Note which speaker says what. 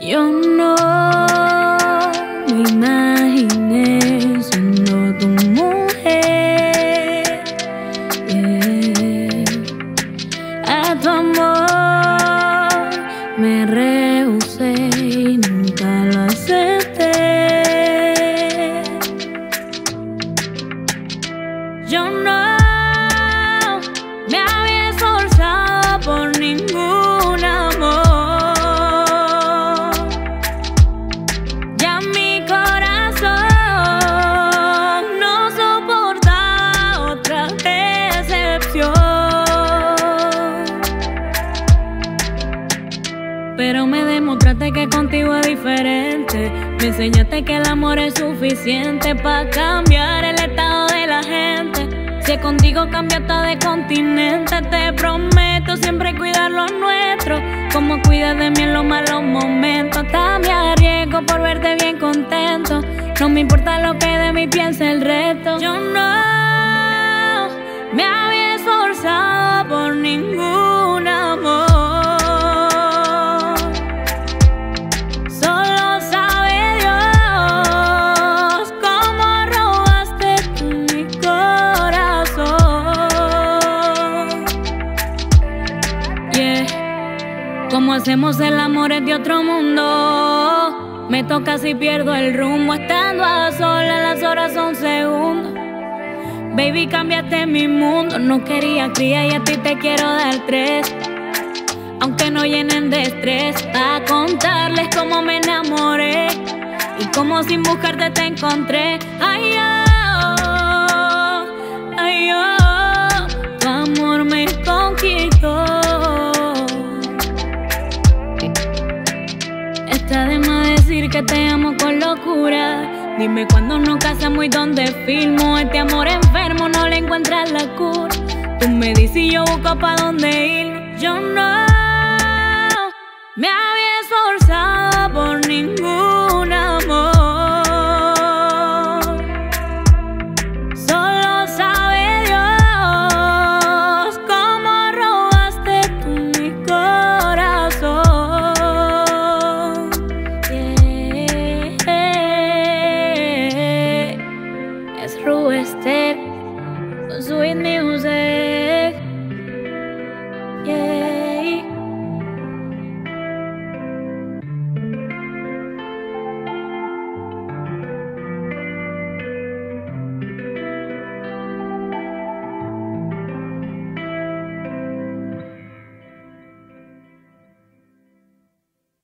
Speaker 1: Yo no me imaginé siendo tu mujer, yeah. A tu amor me rehusé y nunca lo acepté. Yo no me había esforzado por ningún amor. Pero me demostraste que contigo es diferente. Me enseñaste que el amor es suficiente para cambiar el estado de la gente. Si contigo cambia hasta de continente, te prometo siempre cuidar lo nuestro, como cuidas de mí en los malos momentos. Hasta me arriesgo por verte bien contento. No me importa lo que de mí piense el resto. Yo no me había esforzado por ningún amor. Como hacemos el amor es de otro mundo. Me toca si pierdo el rumbo. Estando a solas las horas son segundos. Baby, cambiaste mi mundo. No quería cría y a ti te quiero dar 3. Aunque no llenen de estrés, a contarles cómo me enamoré y cómo sin buscarte te encontré. Ay, oh, ay, oh, tu amor me conquistó. Está de más decir que te amo con locura. Dime cuándo nos casamos y dónde filmo. Este amor enfermo no le encuentras la cura. Tú me dices y yo busco pa' dónde ir. Yo no me había esforzado por ningún amor. Solo sabe Dios cómo robaste tú mi corazón. Yeah. Es Ruester con Sweet Music.